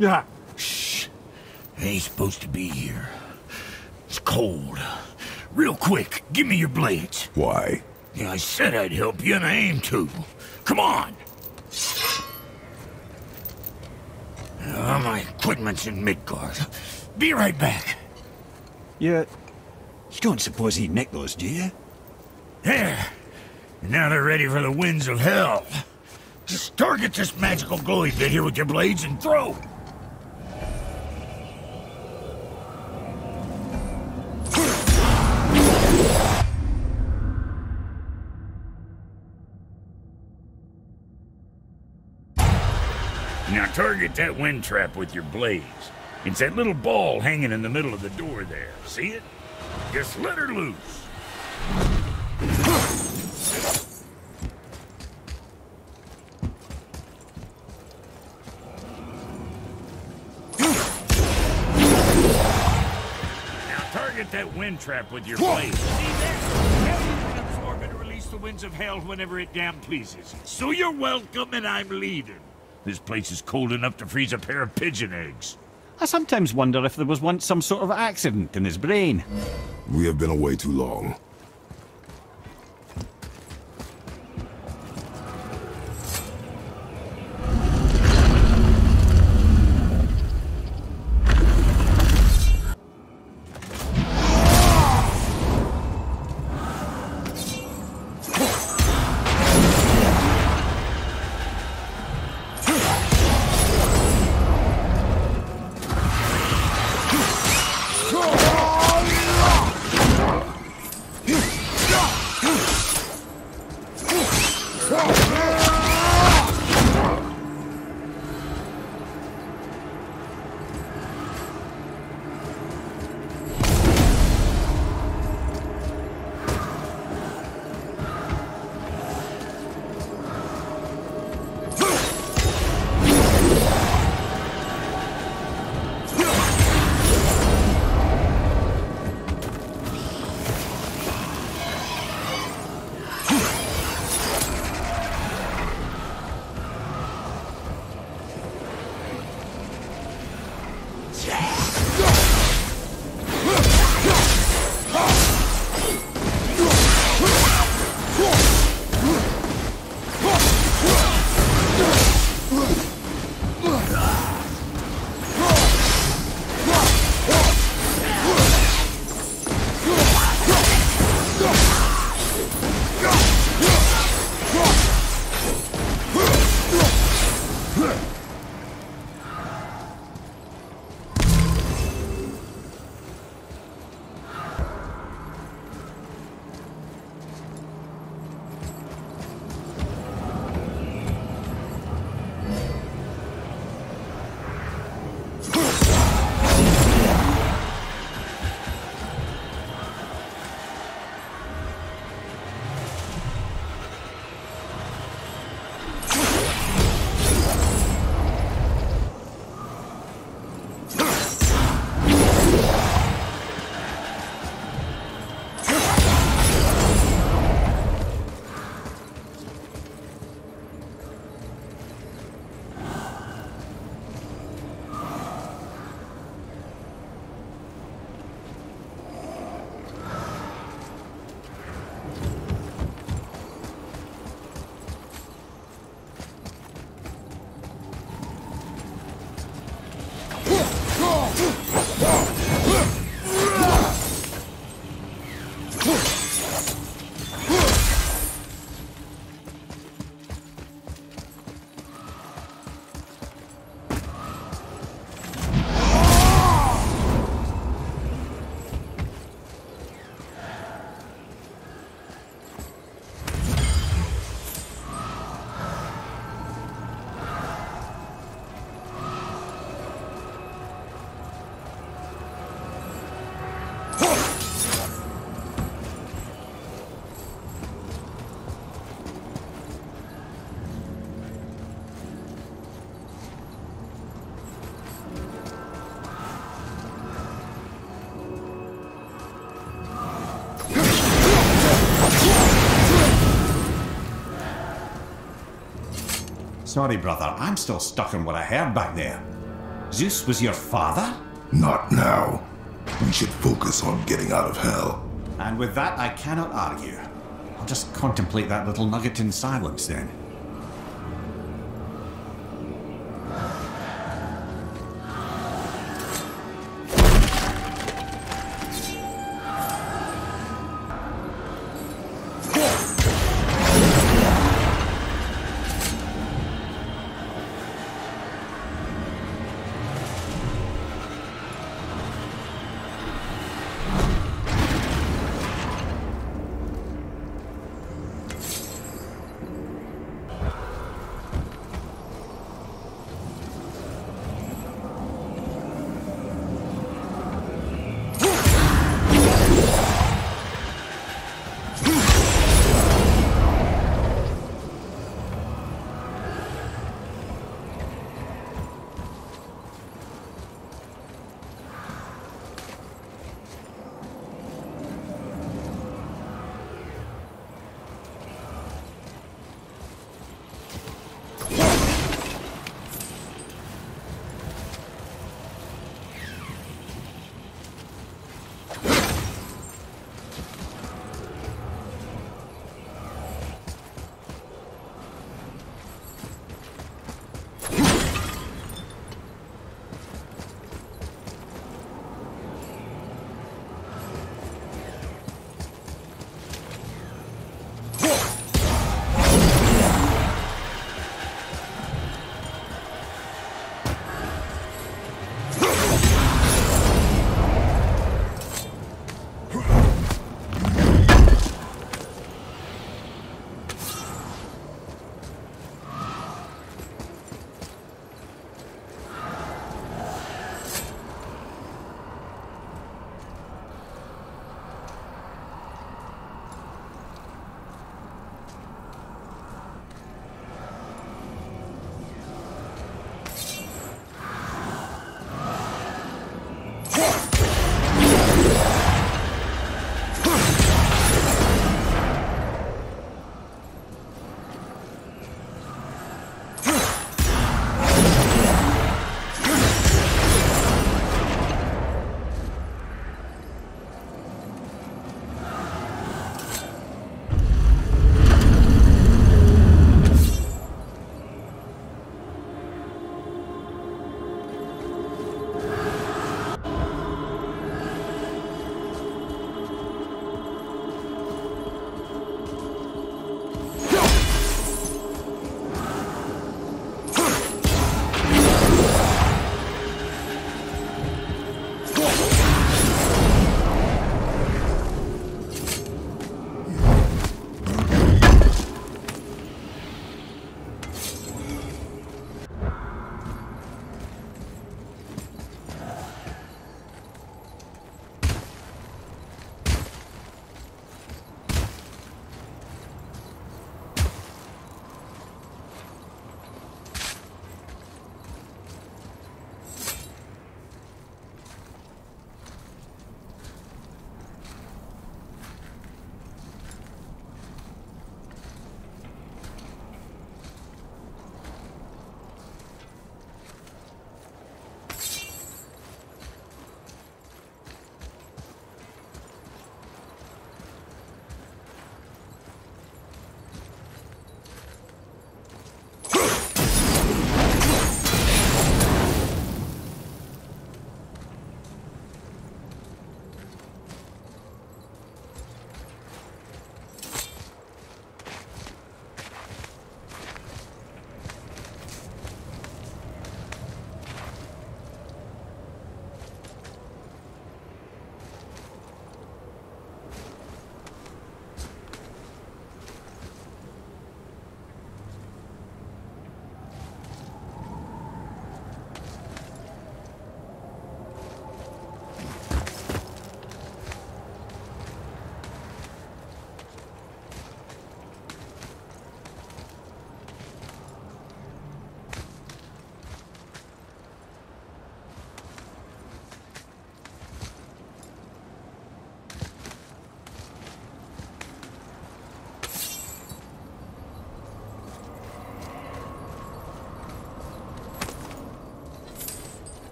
Yeah. Shh. I ain't supposed to be here. It's cold. Real quick, give me your blades. Why? Yeah, I said I'd help you, and I aim to. Come on! My equipment's in Midgard. Be right back. You don't suppose he nicked those, do you? There. Now they're ready for the winds of hell. Just target this magical glowy bit here with your blades and throw. Now target that wind trap with your blades. It's that little ball hanging in the middle of the door there. See it? Just let her loose. Now target that wind trap with your blades. See that? Now you can absorb and release the winds of hell whenever it damn pleases. So you're welcome and I'm leaving. This place is cold enough to freeze a pair of pigeon eggs. I sometimes wonder if there was once some sort of accident in his brain. We have been away too long. Sorry, brother, I'm still stuck on what I heard back there. Zeus was your father? Not now. We should focus on getting out of hell. And with that, I cannot argue. I'll just contemplate that little nugget in silence then.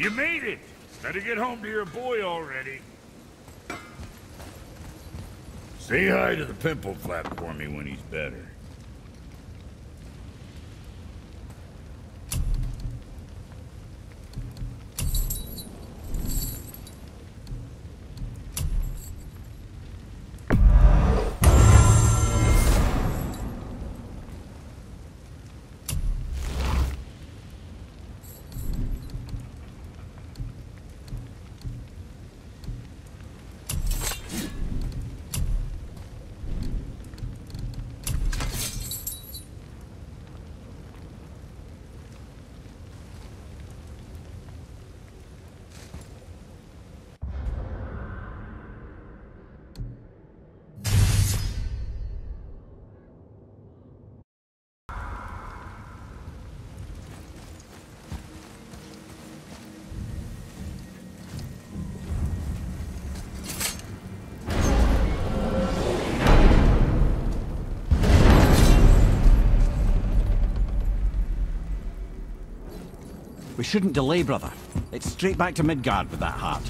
You made it! Better get home to your boy already. Say hi to the pimple flap for me when he's better. We shouldn't delay, brother. It's straight back to Midgard with that heart.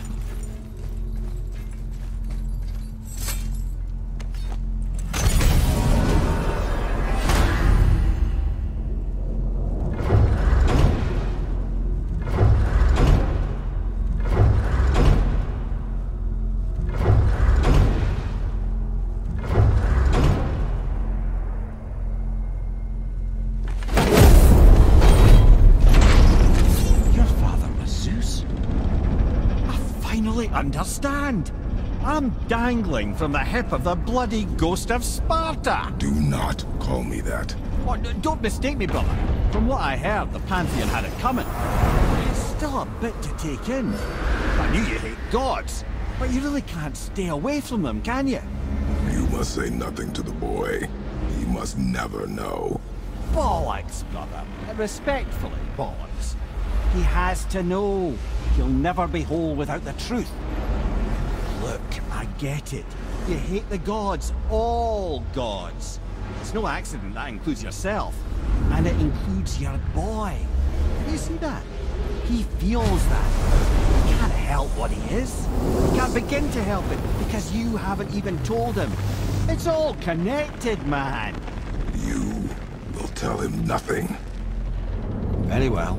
Understand? I'm dangling from the hip of the bloody ghost of Sparta! Do not call me that. Oh, don't mistake me, brother. From what I heard, the pantheon had it coming. It's still a bit to take in. I knew you hate gods, but you really can't stay away from them, can you? You must say nothing to the boy. He must never know. Bollocks, brother. Respectfully, bollocks. He has to know. He'll never be whole without the truth. Look, I get it. You hate the gods, all gods. It's no accident that includes yourself. And it includes your boy. You see that? He feels that. He can't help what he is. He can't begin to help it because you haven't even told him. It's all connected, man. You will tell him nothing. Very well.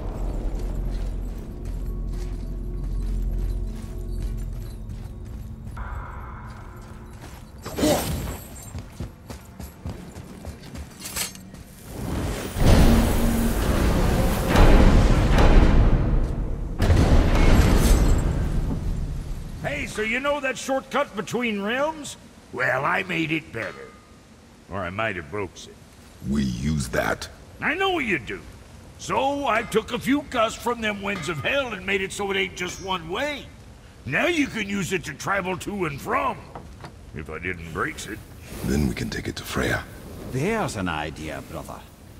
So you know that shortcut between realms? Well, I made it better. Or I might have broke it. We use that. I know you do. So I took a few gusts from them winds of hell and made it so it ain't just one way. Now you can use it to travel to and from. If I didn't break it. Then we can take it to Freya. There's an idea, brother.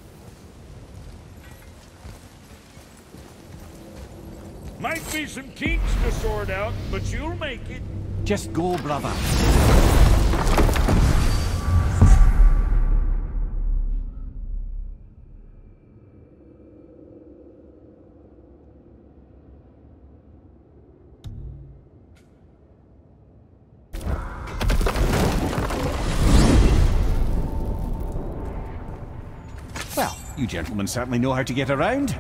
Might be some kinks to sort out, but you'll make it. Just go, brother. Well, you gentlemen certainly know how to get around.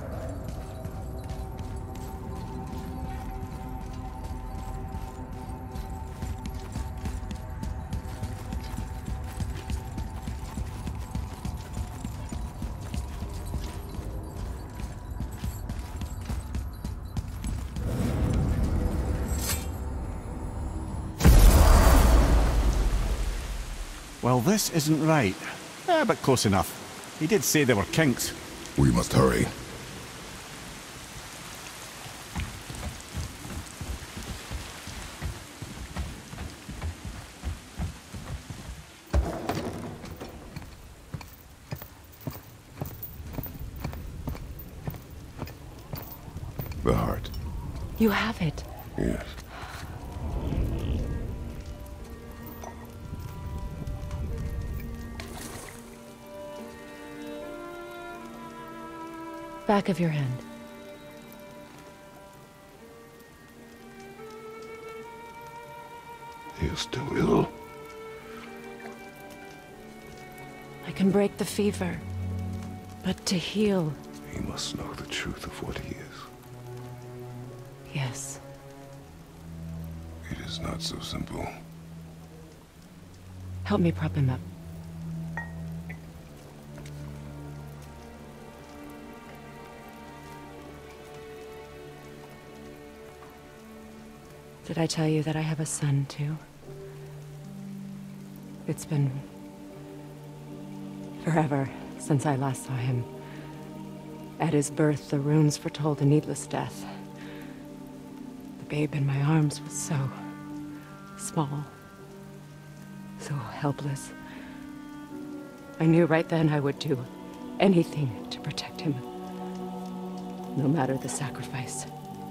Well, this isn't right. But close enough. He did say there were kinks. We must hurry. The heart. You have it. Yes. Back of your hand. you're still ill. I can break the fever, but to heal... He must know the truth of what he is. Yes. It is not so simple. Help me prop him up. Did I tell you that I have a son, too? It's been... forever since I last saw him. At his birth, the runes foretold a needless death. The babe in my arms was so... small. So helpless. I knew right then I would do anything to protect him. No matter the sacrifice.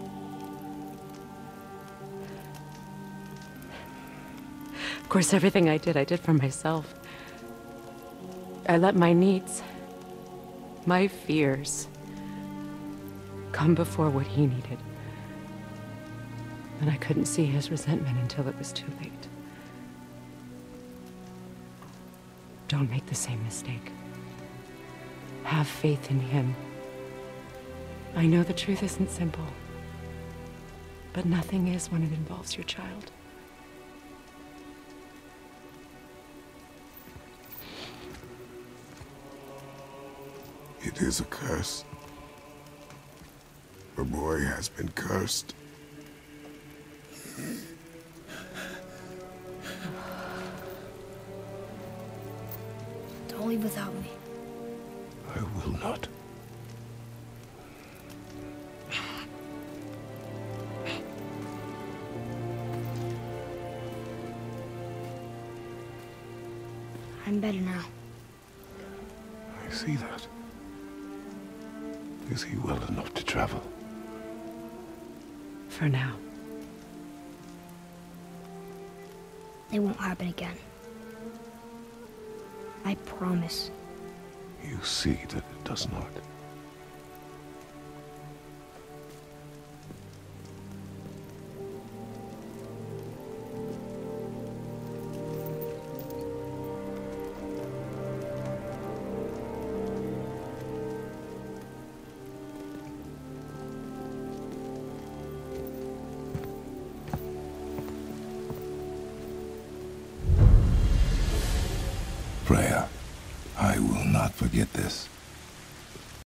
Of course, everything I did for myself. I let my needs, my fears, come before what he needed. And I couldn't see his resentment until it was too late. Don't make the same mistake. Have faith in him. I know the truth isn't simple, but nothing is when it involves your child. It is a curse. The boy has been cursed. Don't leave without me. I will not. I'm better now. I see that. Is he well enough to travel? For now. It won't happen again. I promise. You see that it does not. Freya, I will not forget this.